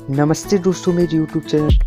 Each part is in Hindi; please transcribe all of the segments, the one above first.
नमस्ते दोस्तों, मेरे यूट्यूब चैनल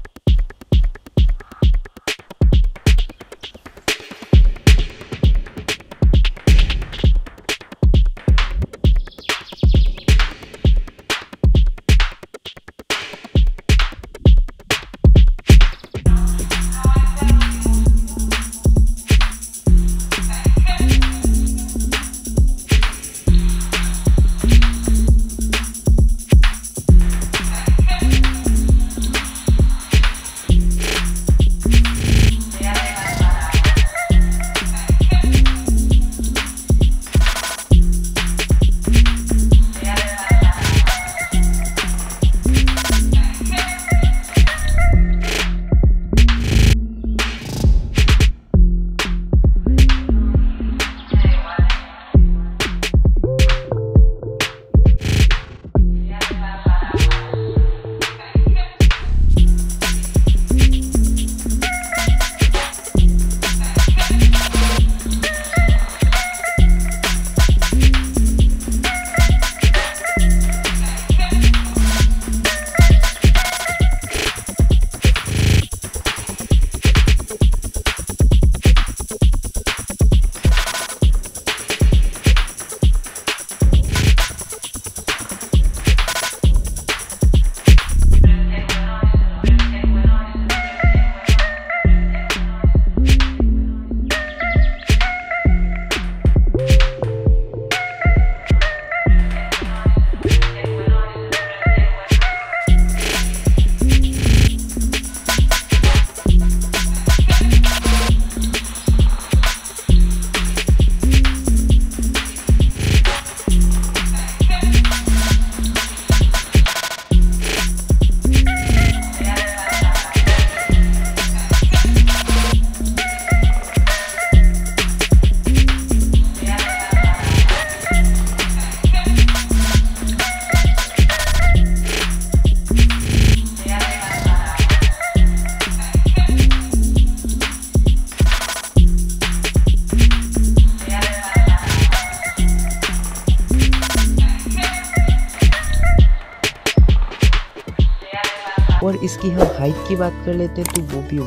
और इसकी हम हाइट की बात कर लेते हैं तो वो भी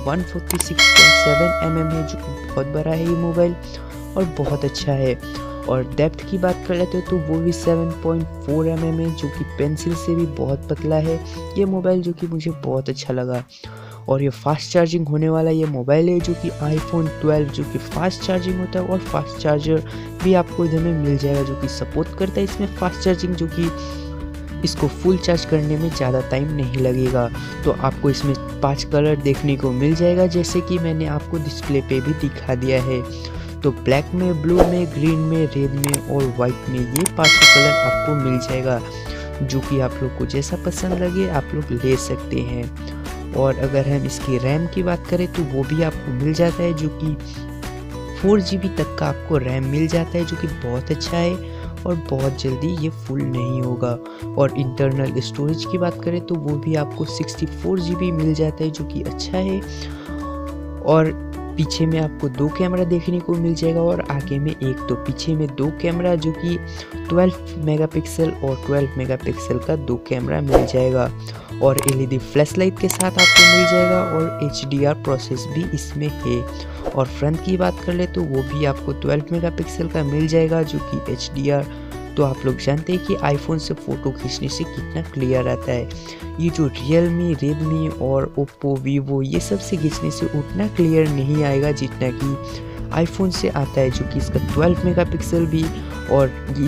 146.7 mm है, जो कि बहुत बड़ा है ये मोबाइल और बहुत अच्छा है। और डेप्थ की बात कर लेते हैं तो वो भी 7.4 mm है, जो कि पेंसिल से भी बहुत पतला है ये मोबाइल, जो कि मुझे बहुत अच्छा लगा। और ये फास्ट चार्जिंग होने वाला ये मोबाइल है, जो कि iPhone 12 जो कि फास्ट चार्जिंग होता है, और फास्ट चार्जर भी आपको इधर में मिल जाएगा जो कि सपोर्ट करता है इसमें फास्ट चार्जिंग, जो कि इसको फुल चार्ज करने में ज़्यादा टाइम नहीं लगेगा। तो आपको इसमें 5 कलर देखने को मिल जाएगा, जैसे कि मैंने आपको डिस्प्ले पे भी दिखा दिया है। तो ब्लैक में, ब्लू में, ग्रीन में, रेड में और वाइट में ये 5 कलर आपको मिल जाएगा, जो कि आप लोग को जैसा पसंद लगे आप लोग ले सकते हैं। और अगर हम इसकी रैम की बात करें तो वो भी आपको मिल जाता है, जो कि 4 GB तक का आपको रैम मिल जाता है, जो कि बहुत अच्छा है और बहुत जल्दी ये फुल नहीं होगा। और इंटरनल स्टोरेज की बात करें तो वो भी आपको 64 GB मिल जाता है, जो कि अच्छा है। और पीछे में आपको 2 कैमरा देखने को मिल जाएगा और आगे में एक। तो पीछे में 2 कैमरा, जो कि 12 मेगापिक्सल और 12 मेगापिक्सल का 2 कैमरा मिल जाएगा। और LED फ्लैश लाइट के साथ आपको मिल जाएगा और HDR प्रोसेस भी इसमें है। और फ्रंट की बात कर ले तो वो भी आपको 12 मेगापिक्सल का मिल जाएगा, जो कि HDR। तो आप लोग जानते हैं कि आईफोन से फ़ोटो खींचने से कितना क्लियर आता है। ये जो रियलमी, रेडमी और ओप्पो, वीवो ये सब से खींचने से उतना क्लियर नहीं आएगा जितना कि आईफोन से आता है, जो कि इसका 12 मेगापिक्सल भी और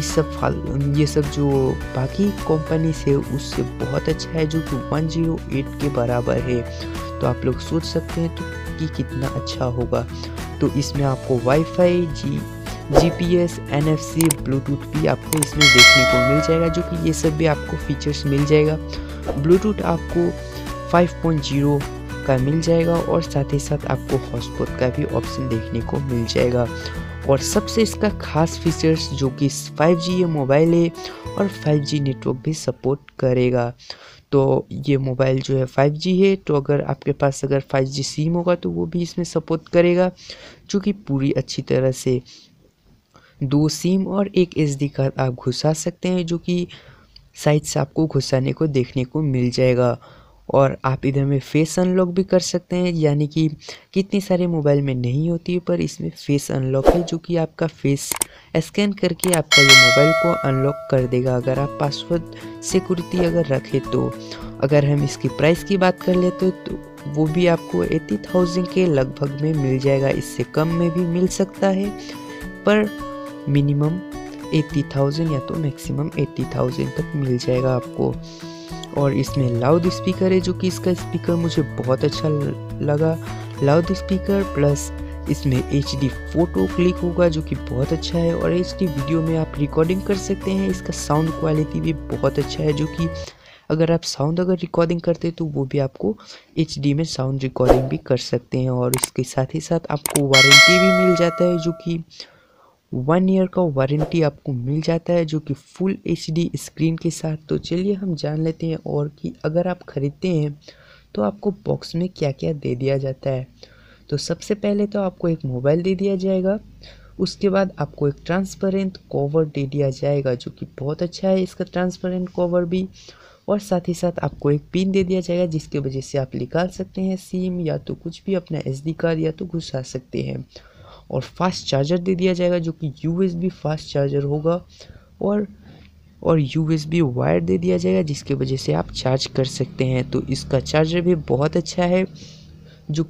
ये सब जो बाकी कंपनी से उससे बहुत अच्छा है, जो कि 108 के बराबर है। तो आप लोग सोच सकते हैं तो कि कितना अच्छा होगा। तो इसमें आपको वाईफाई, GPS, NFC, ब्लूटूथ भी आपको इसमें देखने को मिल जाएगा, जो कि ये सब भी आपको फीचर्स मिल जाएगा। ब्लूटूथ आपको 5.0 का मिल जाएगा और साथ ही साथ आपको हॉटस्पॉट का भी ऑप्शन देखने को मिल जाएगा। और सबसे इसका खास फीचर्स, जो कि 5G ये मोबाइल है और 5G नेटवर्क भी सपोर्ट करेगा। तो ये मोबाइल जो है 5G है, तो अगर आपके पास अगर 5G सिम होगा तो वो भी इसमें सपोर्ट करेगा, जो कि पूरी अच्छी तरह से 2 सिम और एक SD कार्ड आप घुसा सकते हैं, जो कि साइड से आपको घुसाने को देखने को मिल जाएगा। और आप इधर में फेस अनलॉक भी कर सकते हैं, यानी कि कितनी सारे मोबाइल में नहीं होती है पर इसमें फेस अनलॉक है, जो कि आपका फेस स्कैन करके आपका ये मोबाइल को अनलॉक कर देगा अगर आप पासवर्ड सिक्योरिटी अगर रखें तो। अगर हम इसकी प्राइस की बात कर लेते तो वो भी आपको 80,000 के लगभग में मिल जाएगा। इससे कम में भी मिल सकता है पर मिनिमम 80,000 या तो मैक्सिमम 80,000 तक मिल जाएगा आपको। और इसमें लाउड स्पीकर है, जो कि इसका स्पीकर मुझे बहुत अच्छा लगा। लाउड स्पीकर प्लस इसमें HD फोटो क्लिक होगा, जो कि बहुत अच्छा है। और HD वीडियो में आप रिकॉर्डिंग कर सकते हैं। इसका साउंड क्वालिटी भी बहुत अच्छा है, जो कि अगर आप साउंड अगर रिकॉर्डिंग करते हैं तो वो भी आपको HD में साउंड रिकॉर्डिंग भी कर सकते हैं। और इसके साथ ही साथ आपको वारंटी भी मिल जाता है, जो कि 1 ईयर का वारंटी आपको मिल जाता है, जो कि फुल HD स्क्रीन के साथ। तो चलिए हम जान लेते हैं और कि अगर आप ख़रीदते हैं तो आपको बॉक्स में क्या क्या दे दिया जाता है। तो सबसे पहले तो आपको एक मोबाइल दे दिया जाएगा, उसके बाद आपको एक ट्रांसपेरेंट कवर दे दिया जाएगा, जो कि बहुत अच्छा है इसका ट्रांसपेरेंट कवर भी। और साथ ही साथ आपको एक पिन दे दिया जाएगा, जिसकी वजह से आप निकाल सकते हैं सिम या तो कुछ भी अपना SD कार्ड या तो घुसा सकते हैं। और फास्ट चार्जर दे दिया जाएगा, जो कि USB फास्ट चार्जर होगा। और USB वायर दे दिया जाएगा, जिसकी वजह से आप चार्ज कर सकते हैं। तो इसका चार्जर भी बहुत अच्छा है, जो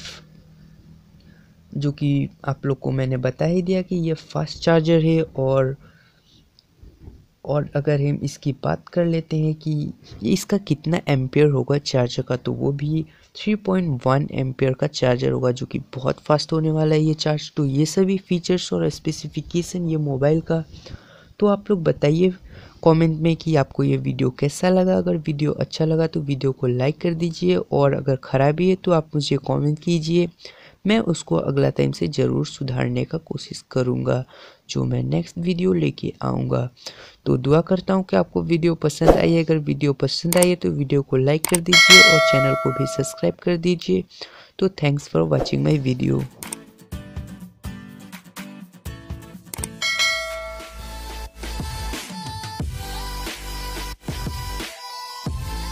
कि आप लोग को मैंने बता ही दिया कि ये फास्ट चार्जर है। और अगर हम इसकी बात कर लेते हैं कि ये इसका कितना एम्पियर होगा चार्जर का, तो वो भी 3.1 एम्पियर का चार्जर होगा, जो कि बहुत फास्ट होने वाला है ये चार्ज। तो ये सभी फीचर्स और स्पेसिफिकेशन ये मोबाइल का। तो आप लोग बताइए कमेंट में कि आपको ये वीडियो कैसा लगा। अगर वीडियो अच्छा लगा तो वीडियो को लाइक कर दीजिए, और अगर ख़राबी है तो आप मुझे कमेंट कीजिए, मैं उसको अगला टाइम से ज़रूर सुधारने का कोशिश करूँगा, जो मैं नेक्स्ट वीडियो लेके आऊँगा। तो दुआ करता हूँ कि आपको वीडियो पसंद आई। अगर वीडियो पसंद आई है तो वीडियो को लाइक कर दीजिए और चैनल को भी सब्सक्राइब कर दीजिए। तो thanks for watching my video.